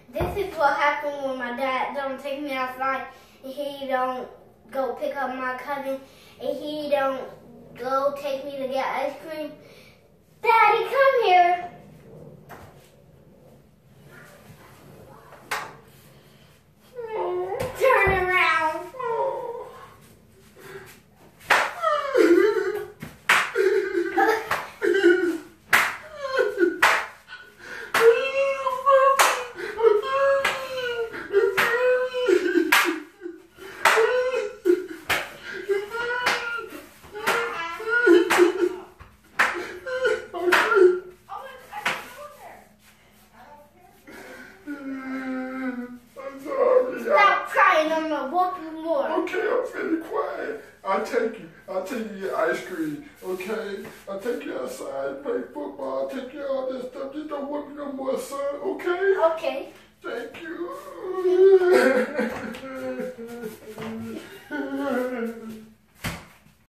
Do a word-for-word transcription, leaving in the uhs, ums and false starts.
This is what happens when my dad don't take me outside and he don't go pick up my cousin and he don't go take me to get ice cream. Daddy, come here. Turn around. I'll take you. I'll take you your ice cream, okay? I'll take you outside, play football, I'll take you all this stuff. Just don't whip me no more, son, okay? Okay. Thank you.